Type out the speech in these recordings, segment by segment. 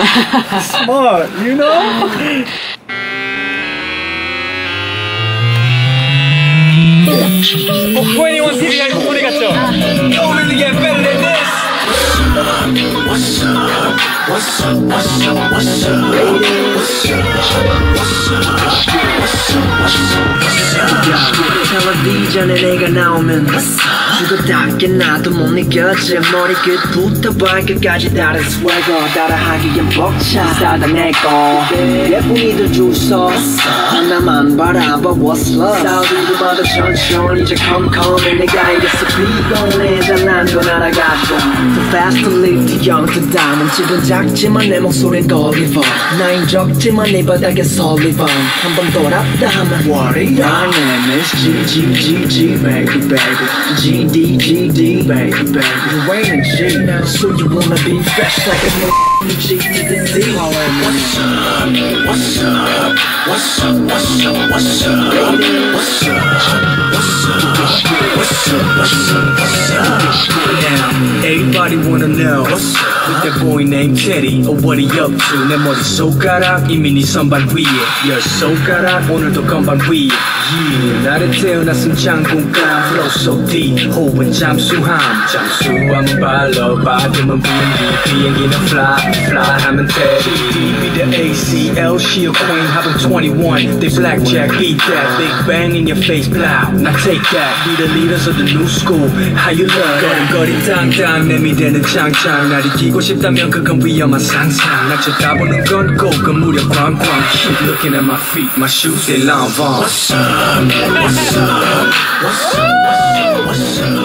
Smart, you know? 21 TV 가 소리 같죠? Don't really get better than this. What's up? What's up? What's up? What's up? What's up? What's up? What's up? 텔레비전에 내가 나오면 죽었다게 나도 못 느껴져 머리끝부터 발끝까지 다른 swagger 따라하기엔 벅차 싸다 내꺼 예쁜이들 줄 서 하나만 바라봐 what's love 싸우기도 봐도 천천히 저 컴컴해 내가 이랬어 비건해 잘난 건 알아가지고 So fast to live too young to die 몸집은 작지만 내 목소린 걸리버 나인 적지만 네 바닥에 설리번 한번 돌았다 하면 What are you? My name is G baby baby GD baby baby You ain't a G now so you wanna be fresh like a new G to the D What's up? What's up? What's up? What's up? What's up? What's up? What's up? What's up? What's up? Now everybody wanna know what's up with that boy named Teddy or what he up to 내 머리 손가락 이미 네 선반 위에 열 손가락 오늘도 건반 위에 Yeah 나를 태어났음 장군감 flow so deep 호흡은 잠수함 잠수함은 발로 받으면 비행기는 fly 하면 Teddy be the ACL she a queen having 21 they blackjack beat that big bang in your face plow now take that be the leaders of the new school how you love 거리거리 땅땅 내미대는 창창 날 이기고 싶다면 그건 위험한 상상 날 쳐다보는 건 고급 무력 광광 Keep looking at my feet my shoes they long vaughn What's up? What's up? What's up? What's up?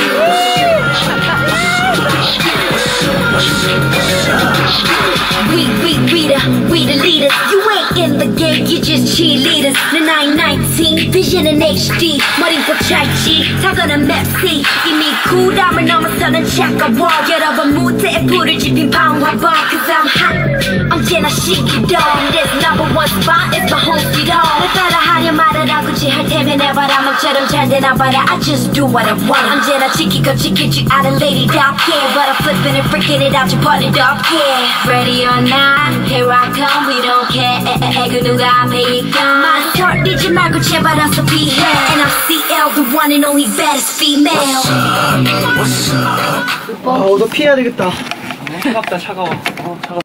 We the leaders. You ain't in the game, you just cheerleaders. The 919 vision in HD. 머리부터 찰지 타고난 맵시 이미 구담을 넘어서는 차가워 여러분 무대에 불을 지핀 방화범 Cause I'm hot 언제나 시키던 This number one spot is my home sweet home 왜 따라하려 말을 하고 지할 테면 해봐라 맘처럼 잘 되나 봐라 I just do what I want 언제나 지키고 지킬 줄 아는 lady답게 But I'm flipping and freaking it out 좀 버리답게 Ready or not, here I come We don't care 그 누가 앞에 있건 말 털리지 말고 제발 어서 behave And I'm CL the one and only baddest female What's up? 너 피해야 되겠다. 차갑다 차가워. 차가워.